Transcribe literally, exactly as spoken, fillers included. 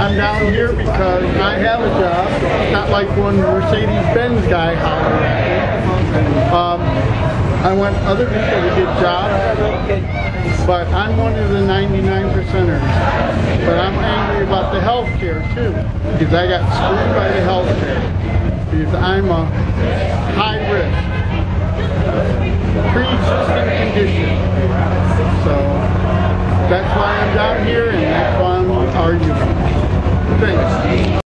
I'm down here because I have a job. It's not like one Mercedes-Benz guy hollered at me. Um, I want other people to get jobs, but I'm one of the ninety-nine percenters. But I'm angry about the health care too, because I got screwed by the health care. Because I'm a high risk, pre-existing condition. So that's why I'm down here, and that's why I'm arguing. Thanks.